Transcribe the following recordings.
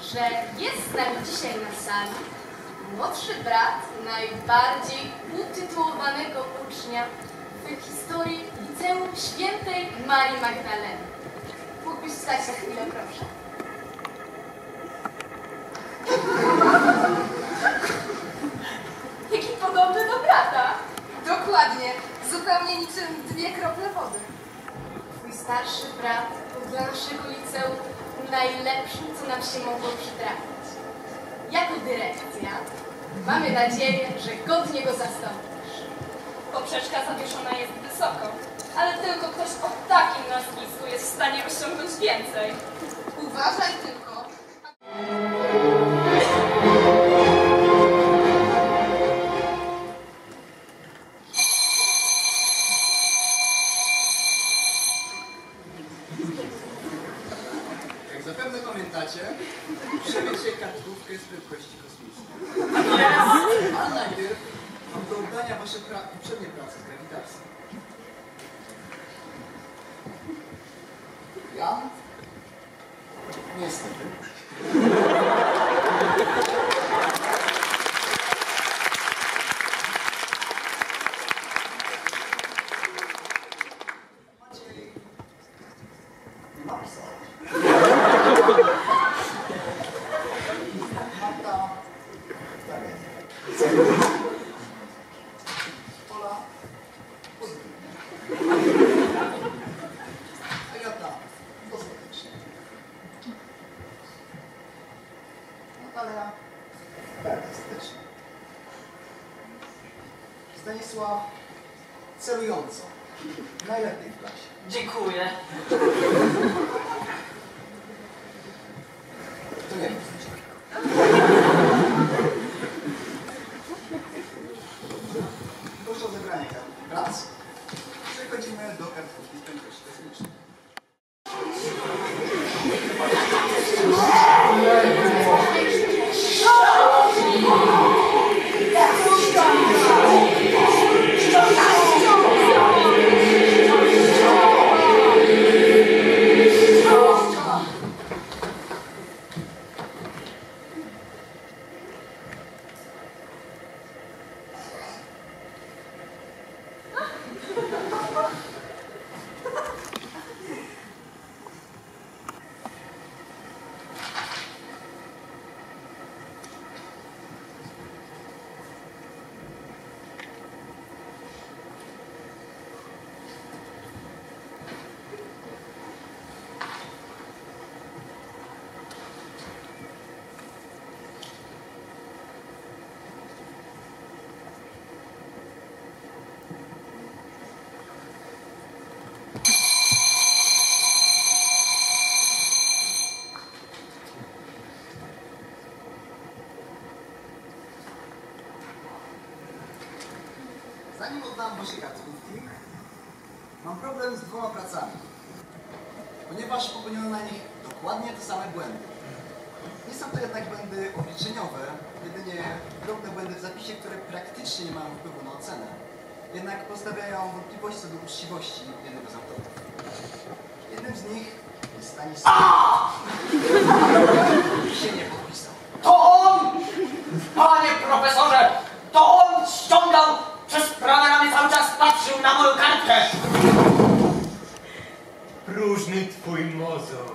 że jest z nami dzisiaj na sali młodszy brat najbardziej utytułowanego ucznia w historii Liceum Świętej Marii Magdaleny. Mógłbyś wstać na chwilę, proszę. Jaki podobny do brata. Dokładnie, zupełnie niczym dwie krople wody. Twój starszy brat był dla naszego liceum najlepszym, co nam się mogło przytrafić. Jako dyrekcja mamy nadzieję, że godnie go zastąpisz. Poprzeczka zawieszona jest wysoko, ale tylko ktoś o takim nazwisku jest w stanie osiągnąć więcej. Uważaj tylko. Jak zapewne pamiętacie, przemycie kartkówkę z prędkości kosmicznej. A najpierw mam do oddania wasze poprzednie prace z grawitacji. Ja? Niestety. Maciej nie ma pisać. Marta, tak jest. Ola, pozytywnie. Agata, dostatecznie. Natalia, fantastycznie. Stanisław, celująco. Najlepiej w klasie. Dziękuję. To nie wiem. Proszę o zebranie kartki prac. Przechodzimy do kartkówki z prędkości kosmicznej. Zanim oddam wasze kartkówki, mam problem z dwoma pracami, ponieważ popełniono na nich dokładnie te same błędy. Nie są to jednak błędy obliczeniowe, jedynie drobne błędy w zapisie, które praktycznie nie mają wpływu na ocenę, jednak postawiają wątpliwości co do uczciwości jednego z autorów. Jednym z nich jest Stanisław. Się nie podpisał. To on! Panie profesorze! To on ściągał przez prawe ramię, cały czas patrzył na moją kartkę! Próżny twój mozol.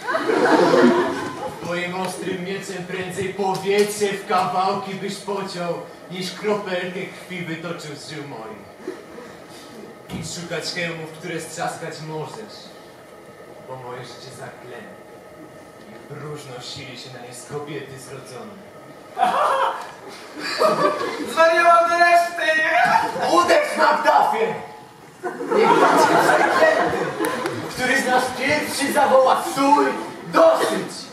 Twoim ostrym mieczem prędzej powietrze w kawałki byś pociął, niż kropelkę krwi wytoczył z żył moim. Idź szukać hełmów, które strzaskać możesz, bo moje życie zaklęte i próżno sili się na nie z kobiety zrodzone. Zwariowałam do reszty! Uderz Magdafie! Niech będzie przeklęty, który z nas pierwszy zawoła stój, dosyć!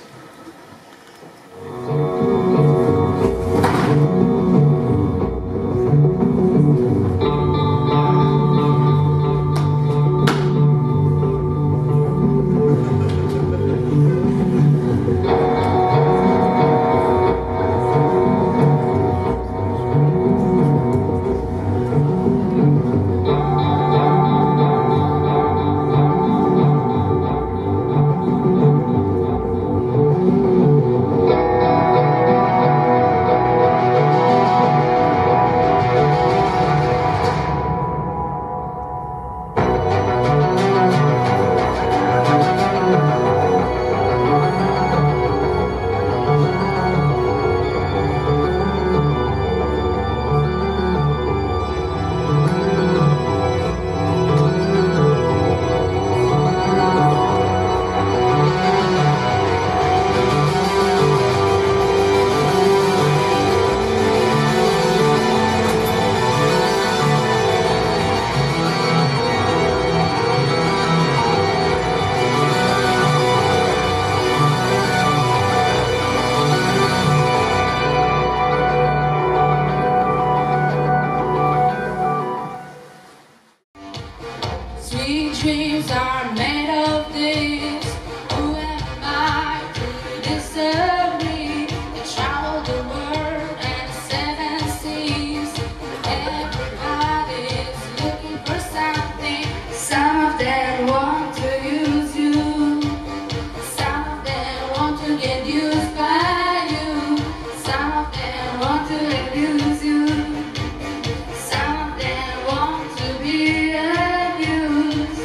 disagree. They travel the world and the seven seas. Everybody's looking for something. Some of them want to use you. Some of them want to get used by you. Some of them want to abuse you. Some of them want to be abused.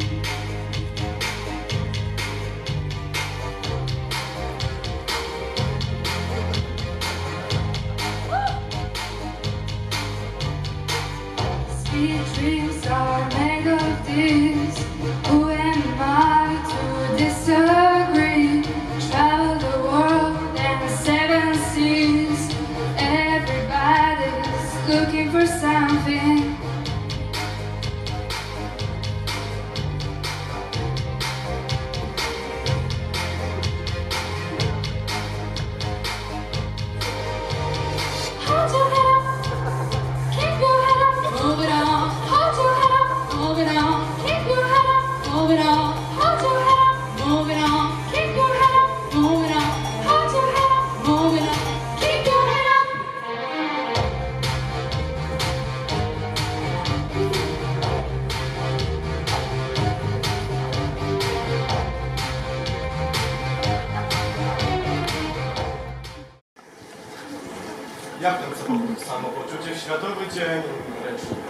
Sweet dreams are made of this. Who am I to disagree? Travel the world and the seven seas. Everybody's looking for something. Hold your head up, keep your head up, move it on. Hold your head up, move it on. Keep your head up, move it on. Hold your head up, move it on. Keep your head up, move it on. Hold your head up, move it on. Keep your head up. Jak ten samopoczucie w Światowy Dzień Ręcznika?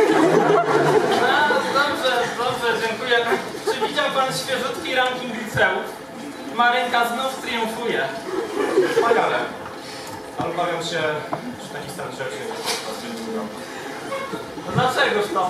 Dobrze, dziękuję. Czy widział pan świeżutki ranking liceów? Marynka znów triumfuje. Wspaniale. Ale obawiam się, że taki stan rzeczy nie jest bardzo dobry. No dlaczegoż to?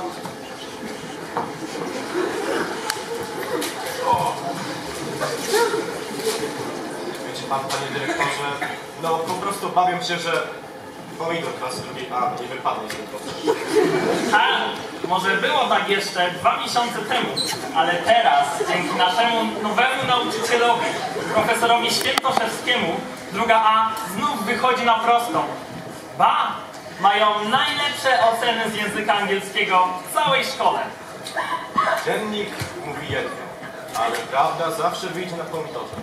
Wiecie pan, panie dyrektorze, no po prostu obawiam się, że pomidor klasy drugiej A nie wypadnie z tym procesu. Może było tak jeszcze 2 miesiące temu, ale teraz, dzięki naszemu nowemu nauczycielowi, profesorowi Świętoszewskiemu, druga A znów wychodzi na prostą. Ba! Mają najlepsze oceny z języka angielskiego w całej szkole. Dziennik mówi jedno, ale prawda zawsze wyjdzie na pomidorze.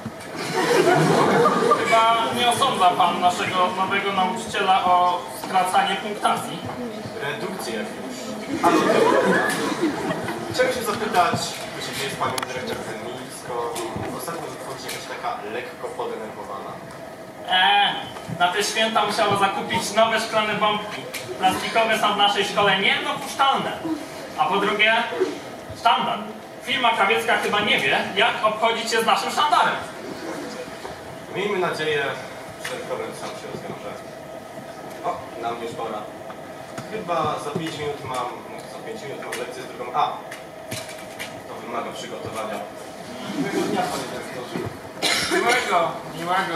Chyba nie osądza pan naszego nowego nauczyciela o skracanie punktacji. Redukcję jak już. Ale chciałem się zapytać, jeśli jest pani dyrektor Nisko, ostatnio wychodzi jakaś taka lekko podenerwowana. Na te święta musiało zakupić nowe szklane bombki. Plastikowe są w naszej szkole niedopuszczalne. A po drugie, sztandar. Firma krawiecka chyba nie wie, jak obchodzić się z naszym sztandarem. Miejmy nadzieję, że ten problem sam się rozwiąże. O, na mnie już pora. Chyba za 5 minut mam, lekcję z drugą A. To wymaga przygotowania. Miłego dnia, panie dyrektorze. Miłego.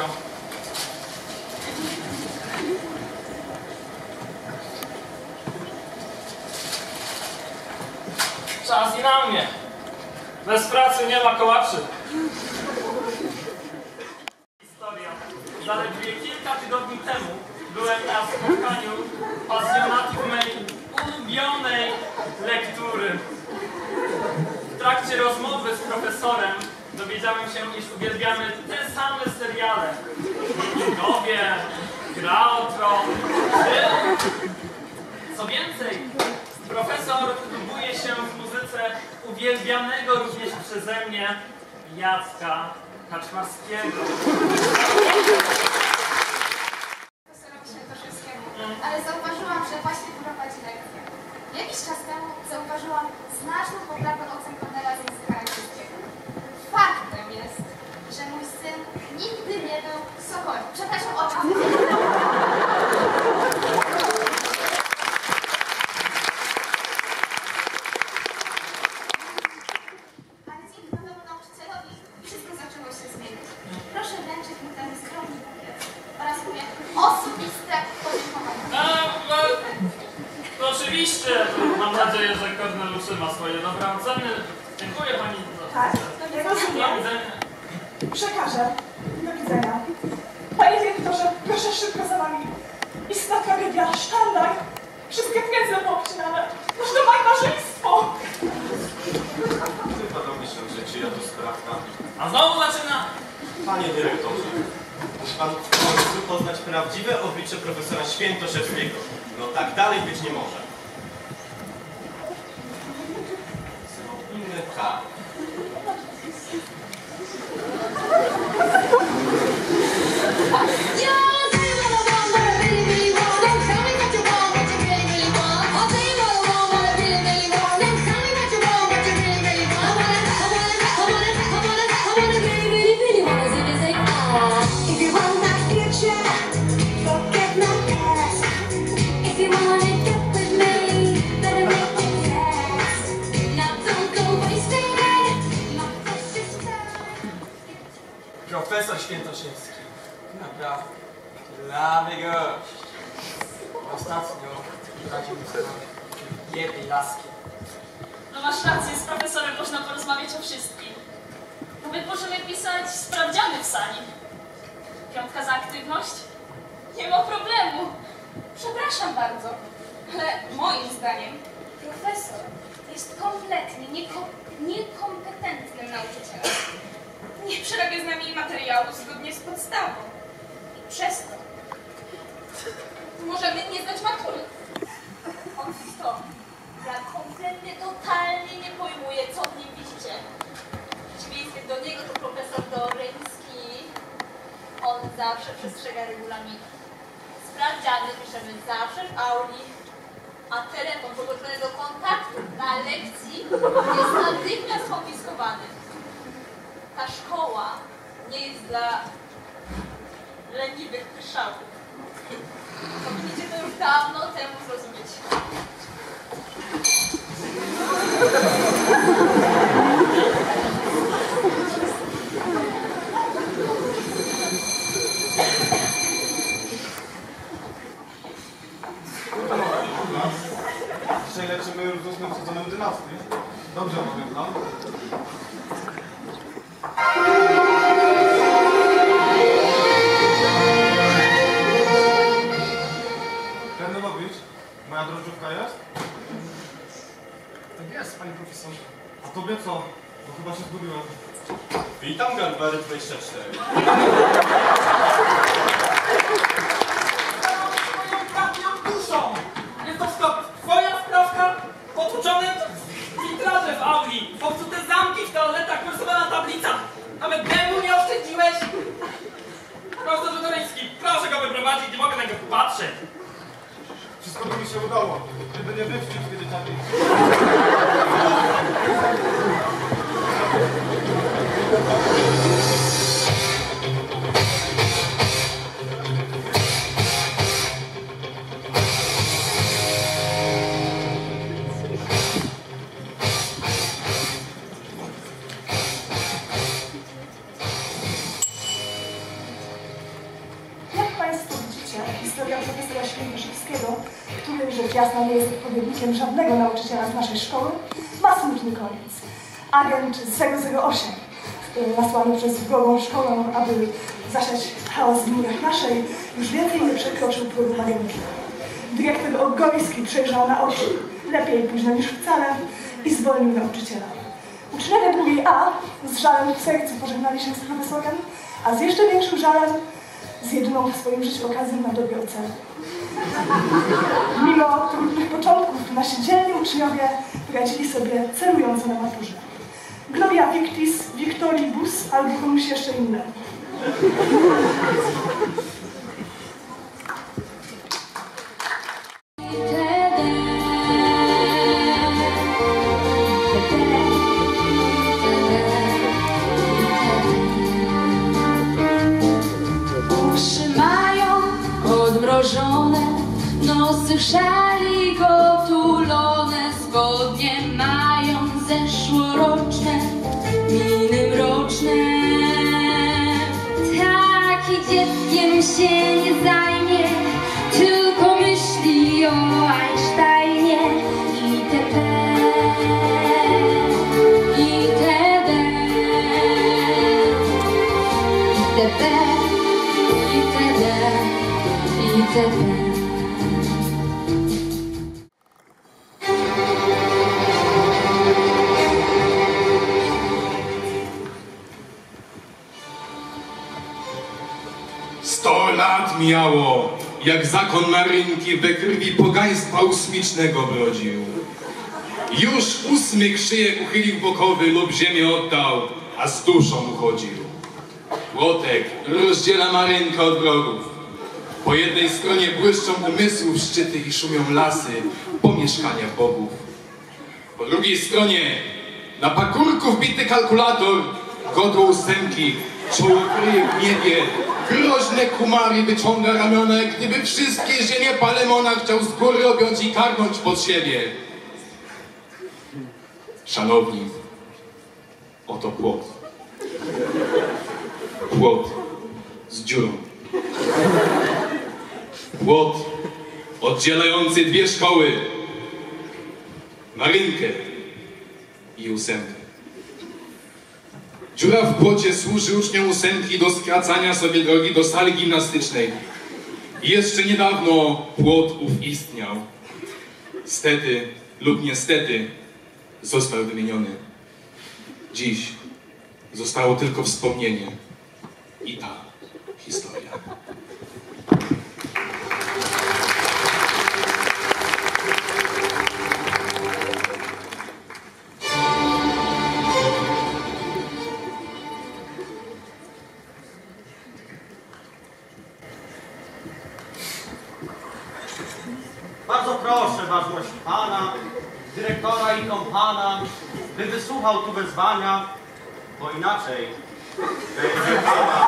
Czas i na mnie. Bez pracy nie ma kołaczy. Historia. Zaledwie kilka tygodni temu byłem na spotkaniu pasjonatów mej ulubionej lektury. W trakcie rozmowy z profesorem dowiedziałem się, iż uwielbiamy te same seriale. Wikingowie, Gra o Tron, co więcej, profesor lubuje się w muzyce uwielbianego również przeze mnie Jacka Kaczmarskiego. Profesorowi Świętoszewskiemu, ale zauważyłam, że właśnie prowadzi lekcję. Jakiś czas temu zauważyłam znaczną poprawę ocen Kornela z języka angielskiego. Faktem jest, że mój syn nigdy nie był Sokolem. Przepraszam, o czym? Ale dzięki nowemu nauczycielowi wszystko zaczęło się zmieniać. Proszę wręczyć mi ten skromny bukiet oraz mówię osobiste podziękowania. Oczywiście, mam nadzieję, że Kornel utrzyma swoje dobre oceny. Dziękuję pani za Tak, do rozumiem. widzenia. Przekażę. Do widzenia. Panie dyrektorze, proszę szybko za nami. Istna tragedia, sztandar. Wszystkie pędzle poobcinane. Noż to barbarzyństwo. Chyba robisz w życiu, ja to sprawdzam. A znowu zaczyna. Panie dyrektorze, musi pan w końcu poznać prawdziwe oblicze profesora Świętoszewskiego. No tak dalej być nie może. Zrobimy tak. Profesor Świętoszewski. Naprawdę. Lamy gość. Ostatnio radził mi sobie jednej laski. No masz rację, z profesorem można porozmawiać o wszystkim. Nawet możemy pisać sprawdziany w sali. 5 za aktywność? Nie ma problemu. Przepraszam bardzo, ale moim zdaniem profesor jest kompletnie niekompetentnym nauczycielem. Nie przerabia z nami materiału zgodnie z podstawą. I przez to możemy nie zdać matury. On to, ja kompletnie, totalnie nie pojmuję, co w nim widzicie. W przeciwieństwie do niego to profesor Doryński. On zawsze przestrzega regulaminu. Sprawdziany piszemy zawsze w auli, a telefon podłączony do kontaktu na lekcji jest natychmiast konfiskowany. Ta szkoła nie jest dla leniwych pyszałków. Powinniście to już dawno temu zrozumieć. Dzisiaj leczymy już z 8 sezonem dynastii. Dobrze pamiętam. Karnowowicz, moja drożdżówka jest? Tak jest, panie profesorze. A tobie co? Bo chyba się zgubiłem. Witam, Galbary 24. Moją bratnią duszą! Jest to wszystko twoja sprawka? Potłuczone witraże w auli, popsute zamki w toaletach, rysowana tablica. Nawet dębu nie oszczędziłeś? Profesor Doryński, proszę go wyprowadzić, nie mogę na niego patrzeć. Wszystko by mi się udało, gdyby nie wywścić kiedy dzieciaki. Jak Państwo widzicie, historia profesora Świętoszewskiego, który rzecz jasna nie jest odpowiednikiem żadnego nauczyciela z naszej szkoły, ma smutny koniec. Agent 008, nasłany przez wrogą szkołę, aby zasiać chaos w murach naszej, już więcej nie przekroczył progu magii. Dyrektor Ogojski przejrzał na oczy, lepiej późno niż wcale, i zwolnił nauczyciela. Uczniowie drugiej A z żalem w sercu pożegnali się z profesorem, a z jeszcze większym żalem z jedyną w swoim życiu okazją na dobie oceny. Mimo trudnych początków nasi dzielni uczniowie radzili sobie celująco na maturze. Gloria Victis, Victoribus albo komuś jeszcze innemu. Nosy szali gotulone, spodnie mają zeszłoroczne, miny mroczne. Taki dzieckiem się nie zajmie, tylko myśli o Einsteinie itp. itd. itd. 100 lat mijało, jak zakon Marynki we krwi pogaństwa ósmicznego brodził. Już 8 krzyjek uchylił bokowy lub ziemię oddał, a z duszą uchodził. Płotek rozdziela Marynkę od wrogów. Po jednej stronie błyszczą umysłów szczyty i szumią lasy pomieszkania bogów. Po drugiej stronie na pagórku wbity kalkulator, godło 8, czoło kryje w niebie, groźne kumary wyciąga ramiona, jak gdyby wszystkie ziemie Palemona chciał z góry objąć i karnąć pod siebie. Szanowni, oto płot. Płot z dziurą. Płot oddzielający 2 szkoły. Marynkę i 8. Dziura w płocie służy uczniom 8 do skracania sobie drogi do sali gimnastycznej. I jeszcze niedawno płot ów istniał. Stety lub niestety został wymieniony. Dziś zostało tylko wspomnienie i ta historia. Bardzo proszę, ważność pana, dyrektora i kompana, by wysłuchał tu wezwania, bo inaczej będzie pana.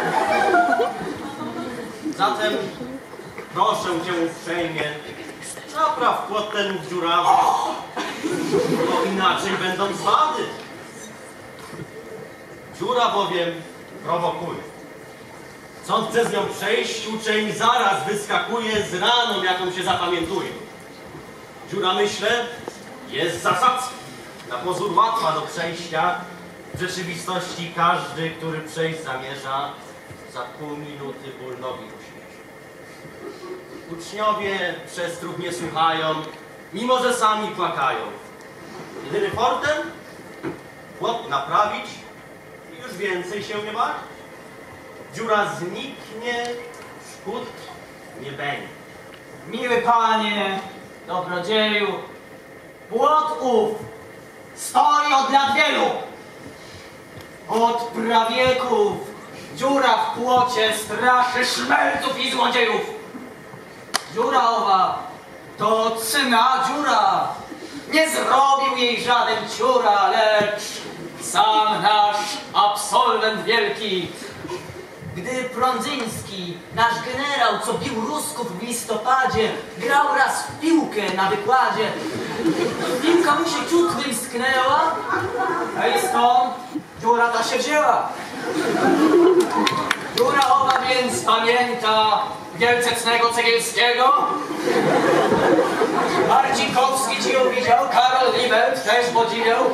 Zatem proszę cię uprzejmie, napraw płot ten dziurawy, bo inaczej będą wady. Dziura bowiem prowokuje. Co chce z nią przejść, uczeń zaraz wyskakuje z raną, jaką się zapamiętuje. Dziura, myślę, jest zasadzką. Na pozór łatwa do przejścia. W rzeczywistości każdy, który przejść zamierza, za pół minuty ból nogi uśmierzy. Uczniowie przestrug nie słuchają, mimo że sami płakają. Jedyny fortem płot naprawić i już więcej się nie martwić. Dziura zniknie, szkód nie będzie. Miły panie, dobrodzieju, płot ów stoi od lat wielu. Od prawieków dziura w płocie straszy szmelców i złodziejów. Dziura owa to cyna dziura. Nie zrobił jej żaden ciura, lecz sam nasz absolwent wielki. Gdy Prądzyński, nasz generał, co bił Rusków w listopadzie, grał raz w piłkę na wykładzie, piłka mu się ciut wymsknęła, a i stąd dziura ta się wzięła. Dziura owa więc pamięta wielce cnego Cegielskiego. Marcikowski ci ją widział, Karol Liebelt też podziwiał.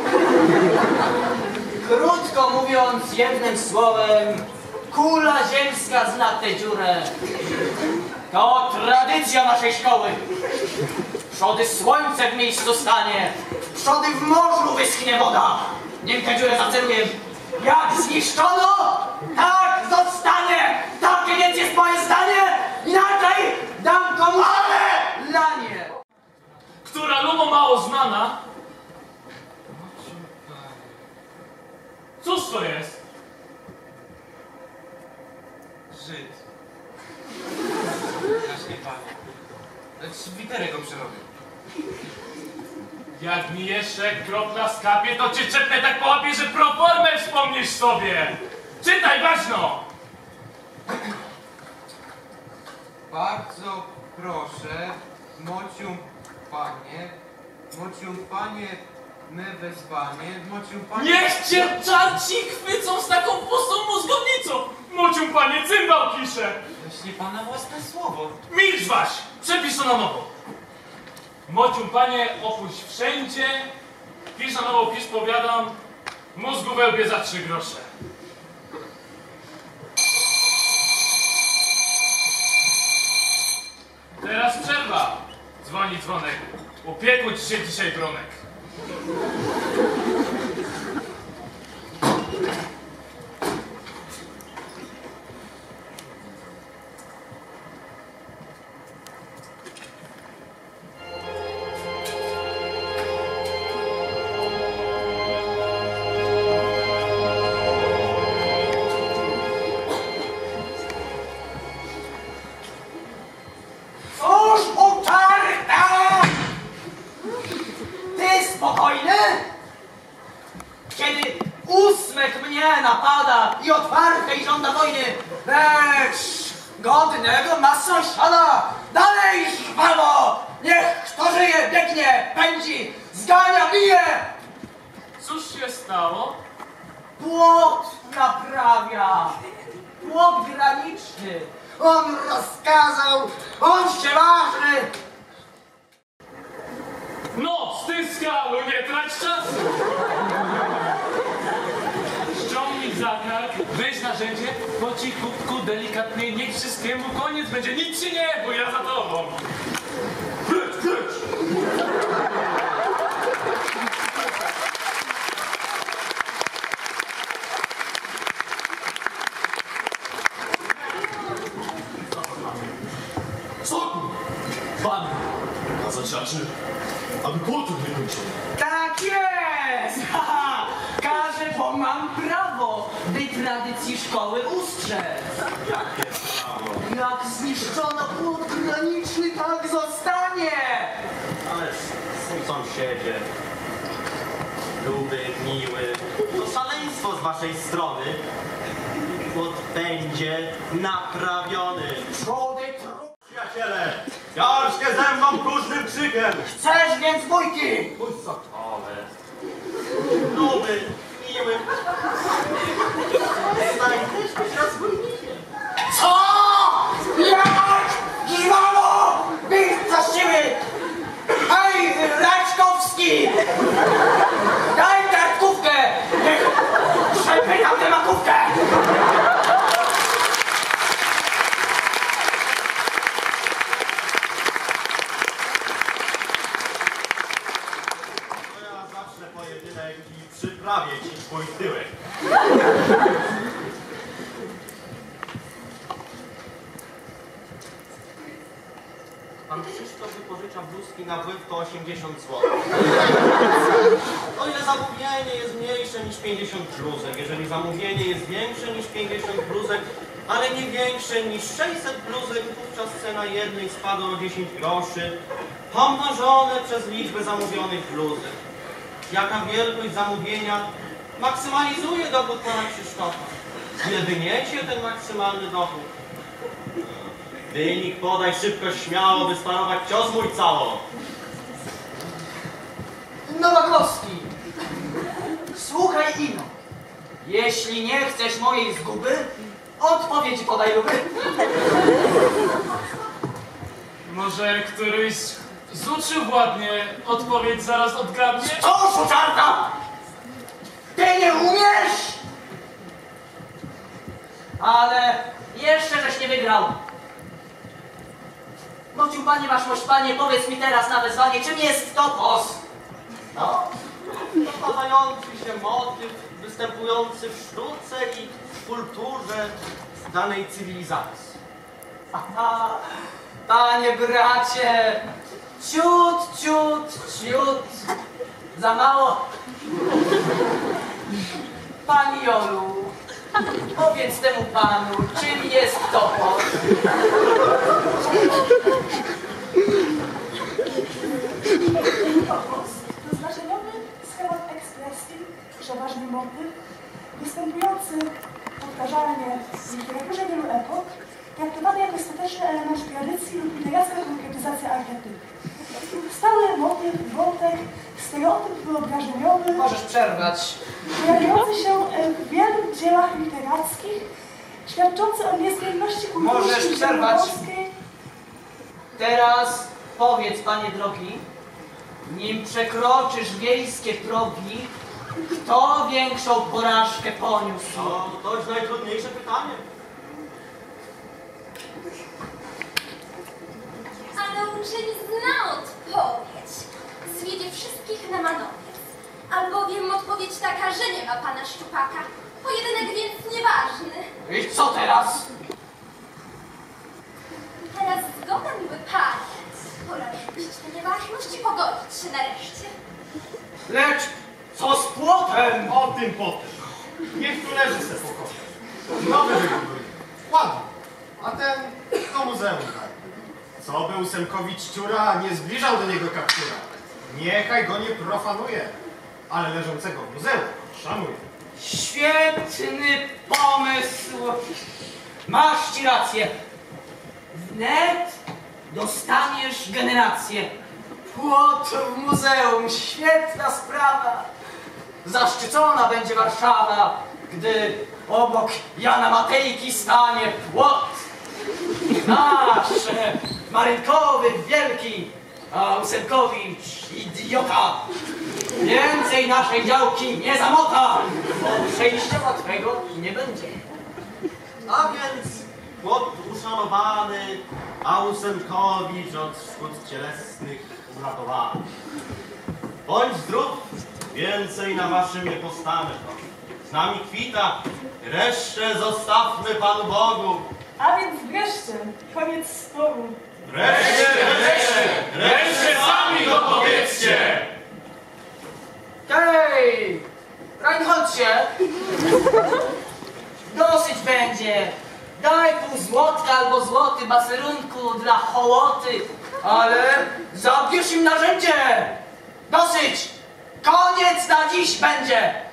Krótko mówiąc, jednym słowem, kula ziemska zna tę dziurę. To tradycja naszej szkoły. Przody słońce w miejscu stanie, przody w morzu wyschnie woda. Niech tę dziurę zaceluję. Jak zniszczono, tak zostanie. Takie więc jest moje zdanie. Inaczej dam komuś lanie. Która lubo mało znana. Cóż to jest? Żyd. Jaśnie panie. Lecz literę go przerobił. Jak mi jeszcze kropla skapie, to cię czepnę tak po łapie, że proformę wspomnisz sobie. Czytaj ważno. Bardzo proszę, mocium panie, me wezwanie, mocium panie... Niech cię czarci chwycą z taką pustą mózgownicą. Mocium panie, cymbał pisze. Właśnie pana własne słowo. Milcz waś, przepisz to na nowo. Mocium panie, opuść wszędzie. Pisz na nowo, pisz, powiadam. Mózgu we łbie za 3 grosze. Teraz przerwa. Dzwoni dzwonek. Upiekł ci się dzisiaj bronek. Lecz godnego ma sąsiada! Dalej, żwawo! Niech kto żyje, biegnie, pędzi, zgania, bije! Cóż się stało? Płot naprawia! Płot graniczny! On rozkazał! On się waży! No, z tej skały nie trać czasu! Ściągnij zakark, weź narzędzie, po cichutku, delikatnie, niech wszystkiemu koniec będzie. Nic ci nie, bo ja za tobą. Precz, precz! Soku! Pan kazać raczy, aby płotów nie kończył. Tak jest! Haha! Każę, bo mam prawo, by tradycji szkoły ustrzec. Jakie prawo? Jak zniszczono płot graniczny, tak zostanie! Ależ są sąsiedzie. Gruby, miły. To szaleństwo z waszej strony. Płot będzie naprawiony. Przyjaciele, ciążkę ze mną próżnym krzykiem. Chcesz więc bójki? Pójdź sokole. Gruby, miły. Znajdziesz być rozbójnikiem. Co? Jak? Żwawo! Bić za siły! Hej, Raczkowski! Daj kartkówkę! Przepytam tę makówkę! To ja zacznę pojedynek i przyprawię ci twój tyłek. Pan Krzysztof wypożycza bluzki na wpływ to 80 zł. O ile zamówienie jest mniejsze niż 50 bluzek, jeżeli zamówienie jest większe niż 50 bluzek, ale nie większe niż 600 bluzek, wówczas cena jednej spada o 10 groszy, pomnożone przez liczbę zamówionych bluzek. Jaka wielkość zamówienia maksymalizuje dochód pana Krzysztofa? Ile wyniesie ten maksymalny dochód? Wynik podaj szybko, śmiało, by sparować cios mój cało. Nowakowski, słuchaj ino. Jeśli nie chcesz mojej zguby, odpowiedź podaj luby. Może któryś z uczniów ładnie odpowiedź zaraz odgadnie? Co, szuczarka? Ty nie umiesz? Ale jeszcze żeś nie wygrał. Nociu, panie, waszmość, panie, powiedz mi teraz na wezwanie, czym jest topos? No, powtarzający się motyw występujący w sztuce i w kulturze danej cywilizacji. Aha, panie bracie, ciut, ciut, ciut, za mało. Pani Jolu, powiedz temu panu, czym jest topos? Topos to znaczeniowy schemat ekspresji, przeważnie motyw, występujący powtarzalnie w niektórych wielu epok, traktowany jako ostateczny element tradycji lub literacka konkretyzacja archetypu. Stały motyw, wątek, stereotyp wyobrażeniowy, Możesz przerwać. pojawiający się w wielu dziełach literackich, świadczący o niezmienności kultury Możesz przerwać. polskiej. Teraz powiedz, panie drogi, nim przekroczysz wiejskie progi, kto większą porażkę poniósł? To jest najtrudniejsze pytanie. Ale uczeń zna odpowiedź. Zwiedzie wszystkich na manowiec. Albowiem odpowiedź taka, że nie ma pana Szczupaka. Pojedynek więc nieważny. I co teraz? Teraz zgoda miły panie. Pora rzucić tę nieważność i pogodzić się nareszcie. Lecz co z płotem? O tym potem. Niech tu leży se pokoju. Nowy wygląd. Ładny. A ten do muzeum daj. Co był Semkowicz Ciura, nie zbliżał do niego kaptura. Niechaj go nie profanuje, ale leżącego w muzeum szanuje. Świetny pomysł. Masz ci rację. Wnet dostaniesz generację. Płot w muzeum, świetna sprawa. Zaszczycona będzie Warszawa, gdy obok Jana Matejki stanie płot. Nasz Marynkowy wielki, a Ósemkowicz idiota. Więcej naszej działki nie zamota, bo przejścia łatwego nie będzie. A więc płot uszanowany, a Ósemkowicz od szkód cielesnych uratowany. Bądź zdrów, więcej na waszym nie postanę. Z nami kwita, resztę zostawmy Panu Bogu. A więc wreszcie, koniec sporu. Wreszcie sami go powiedzcie! Hej! Reinholdcie! Dosyć będzie. Daj pół złotka albo złoty baserunku dla hołoty, ale zabierz im narzędzie! Dosyć! Koniec na dziś będzie!